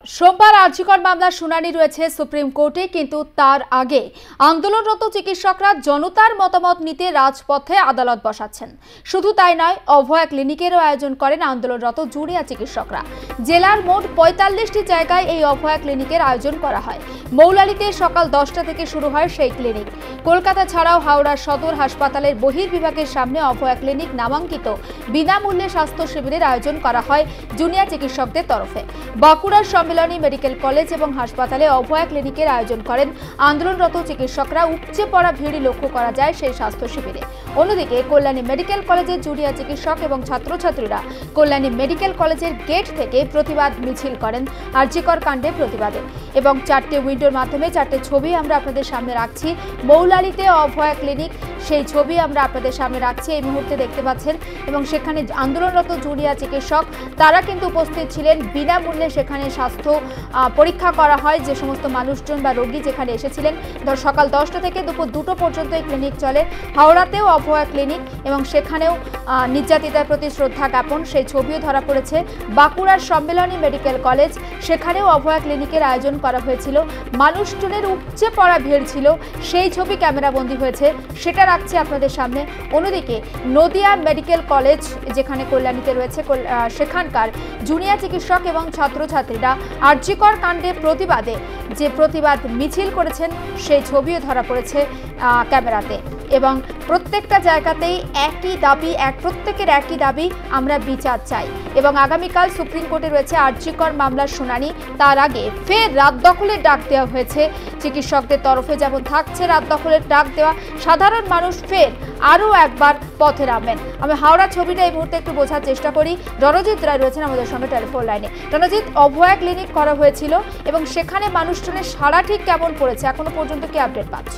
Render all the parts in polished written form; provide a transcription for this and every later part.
সোমবার আরজিকর মামলার শুনানি রয়েছে সুপ্রিম কোর্টে, কিন্তু তার আগে আন্দোলনরত চিকিৎসকরা জনতার মতামত নিতে রাজপথে আদালত বসাচ্ছেন। শুধু তাই নয়, অভয়া ক্লিনিকেরও আয়োজন করেন আন্দোলনরত জুনিয়া চিকিৎসকরা। জেলার মোট ৪৫টি জায়গায় এই অভয়া ক্লিনিকের আয়োজন করা হয়। মৌলালিতে সকাল 10টা থেকে শুরু হয় সেই ক্লিনিক। কলকাতা ছাড়াও হাওড়ার সদর হাসপাতালের বহির্বিভাগের সামনে অভয়া ক্লিনিক নামাঙ্কিত বিনামূল্যে স্বাস্থ্য শিবিরের আয়োজন করা হয় জুনিয়া চিকিৎসকদের তরফে। বাঁকুড়ার সম্মেলনী মেডিকেল কলেজ এবং হাসপাতালে অভয়া ক্লিনিকের আয়োজন করেন আন্দোলনরত চিকিৎসকরা। উপচে পড়া ভিড় লক্ষ্য করা যায় সেই স্বাস্থ্য শিবিরে। অন্যদিকে কল্যাণী মেডিকেল কলেজের জুনিয়া চিকিৎসক এবং ছাত্রছাত্রীরা কল্যাণী মেডিকেল কলেজের গেট থেকে প্রতিবাদ মিছিল করেন আরজিকর কাণ্ডে প্রতিবাদে। এবং 4টে উইন্ডোর মাধ্যমে 4টে ছবি আমরা আপনাদের সামনে রাখছি। মৌলালিতে অভয়া ক্লিনিক, সেই ছবি আমরা আপনাদের সামনে রাখছি এই মুহূর্তে দেখতে পাচ্ছেন। এবং সেখানে আন্দোলনরত জুনিয়া চিকিৎসক তারা কিন্তু উপস্থিত ছিলেন। বিনামূল্যে সেখানে স্বাস্থ্য পরীক্ষা করা হয়। যে সমস্ত মানুষজন বা রোগী যেখানে এসেছিলেন, সকাল 10টা থেকে দুপুর 2টো পর্যন্ত এই ক্লিনিক চলে। হাওড়াতেও অভয়া ক্লিনিক এবং সেখানেও নির্যাতিতার প্রতি শ্রদ্ধা জ্ঞাপন, সেই ছবিও ধরা পড়েছে। বাঁকুড়ার সম্মেলনী মেডিকেল কলেজ, সেখানেও অভয়া ক্লিনিকের আয়োজন করা হয়েছিল। মানুষজনের উপচে পড়া ভিড় ছিল, সেই ছবি ক্যামেরাবন্দি হয়েছে, সেটা রাখছি আপনাদের সামনে। অন্যদিকে নদিয়া মেডিকেল কলেজ যেখানে কল্যাণীতে রয়েছে, সেখানকার জুনিয়া চিকিৎসক এবং ছাত্রছাত্রীরা আরজিকর কাণ্ডে প্রতিবাদে যে প্রতিবাদ মিছিল করেছেন, সেই ছবিও ধরা পড়েছে ক্যামেরাতে। এবং প্রত্যেকটা জায়গাতেই একই দাবি, প্রত্যেকের একই দাবি, আমরা বিচার চাই। এবং আগামীকাল সুপ্রিম কোর্টে রয়েছে আরজিকর মামলার শুনানি। তার আগে ফের রাত দখলের ডাক দেওয়া হয়েছে চিকিৎসকদের তরফে। যেমন থাকছে রাত দখলের ডাক দেওয়া, সাধারণ মানুষ ফের আরও একবার পথে নামবেন। আমি হাওড়া ছবিটা এই মুহূর্তে একটু বোঝার চেষ্টা করি। রণজিৎ রায় রয়েছেন আমাদের সঙ্গে টেলিফোন লাইনে। রণজিৎ, অভয়া ক্লিনিক করা হয়েছিল এবং সেখানে মানুষজনের সাড়া ঠিক কেমন পড়েছে, এখনো পর্যন্ত কি আপডেট পাচ্ছে?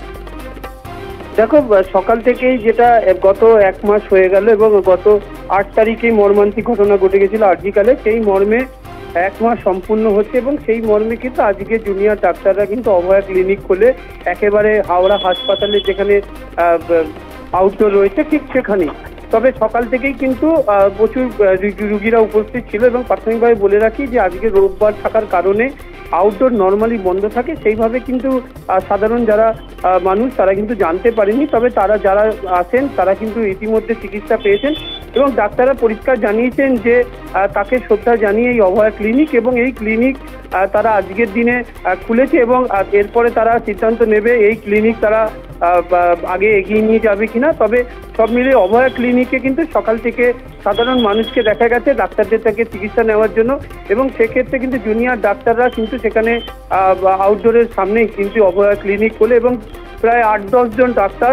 দেখো, সকাল থেকেই যেটা গত 1 মাস হয়ে গেল এবং গত 8 তারিখে মর্মান্তিক ঘটনা ঘটে গেছিল আরজিকালে, সেই মর্মে 1 মাস সম্পূর্ণ হচ্ছে। এবং সেই মর্মে কিন্তু আজকে জুনিয়র ডাক্তাররা কিন্তু অভয়া ক্লিনিক খুলে একেবারে হাওড়া হাসপাতালে যেখানে আউটডোর রয়েছে ঠিক সেখানেই। তবে সকাল থেকেই কিন্তু প্রচুর রুগীরা উপস্থিত ছিল। এবং প্রাথমিকভাবে বলে রাখি যে আজকে রোববার থাকার কারণে আউটডোর নর্মালি বন্ধ থাকে, সেইভাবে কিন্তু সাধারণ যারা মানুষ তারা কিন্তু জানতে পারেনি। তবে তারা যারা আসেন তারা কিন্তু ইতিমধ্যে চিকিৎসা পেয়েছেন এবং ডাক্তাররা পরিষ্কার জানিয়েছেন যে তাকে শ্রদ্ধা জানিয়ে এই অভয়া ক্লিনিক এবং এই ক্লিনিক তারা আজকের দিনে খুলেছে এবং এরপরে তারা সিদ্ধান্ত নেবে এই ক্লিনিক তারা আগে এগিয়ে নিয়ে যাবে কিনা। তবে সব মিলিয়ে অভয়া ক্লিনিকে কিন্তু সকাল থেকে সাধারণ মানুষকে দেখা গেছে ডাক্তারদের থেকে চিকিৎসা নেওয়ার জন্য। এবং সেক্ষেত্রে কিন্তু জুনিয়র ডাক্তাররা কিন্তু সেখানে আউটডোরের সামনেই কিন্তু অভয়া ক্লিনিক খোলে এবং প্রায় 8-10 জন ডাক্তার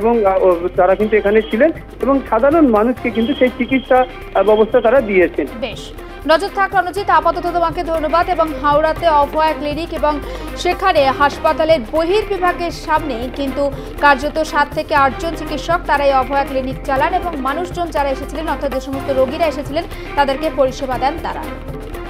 তারা কিন্তু এখানে ছিলেন এবং সাধারণ মানুষকে কিন্তু সেই চিকিৎসা ব্যবস্থা তারা দিয়েছেন। বেশ, নজর থাক রণজিৎ, আপাতত তোমাকে ধন্যবাদ। এবং হাওড়াতে অভয়া ক্লিনিক এবং সেখানে হাসপাতালের বহির্বিভাগের সামনে কিন্তু কার্যত 7 থেকে 8 জন চিকিৎসক তারা এই অভয়া ক্লিনিক চালান এবং মানুষজন যারা এসেছিলেন, অর্থাৎ যে সমস্ত রোগীরা এসেছিলেন, তাদেরকে পরিষেবা দেন তারা।